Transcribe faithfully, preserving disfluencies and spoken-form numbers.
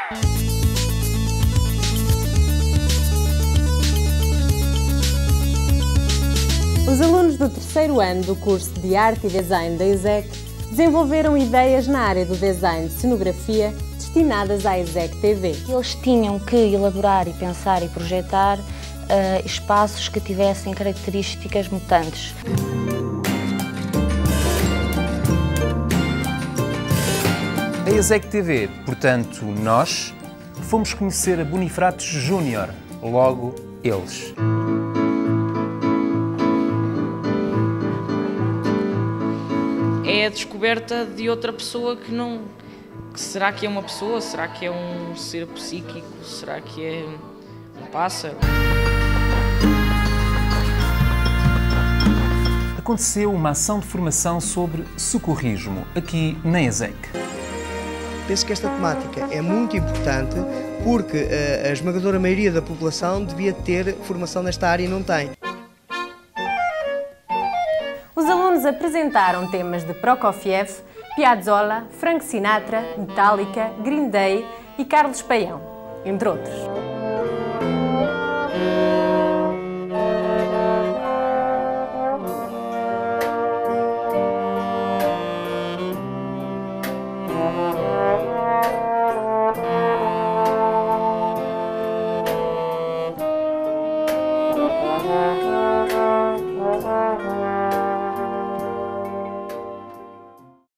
Os alunos do terceiro ano do curso de Arte e Design da ESEC desenvolveram ideias na área do design de cenografia destinadas à ESEC T V. Eles tinham que elaborar e pensar e projetar uh, espaços que tivessem características mutantes. A ESEC T V, portanto, nós, fomos conhecer a Bonifratos Júnior, logo eles. É a descoberta de outra pessoa que não... Que será que é uma pessoa? Será que é um ser psíquico? Será que é um pássaro? Aconteceu uma ação de formação sobre socorrismo, aqui na ESEC. Penso que esta temática é muito importante porque a esmagadora maioria da população devia ter formação nesta área e não tem. Os alunos apresentaram temas de Prokofiev, Piazzolla, Frank Sinatra, Metallica, Green Day e Carlos Paião, entre outros.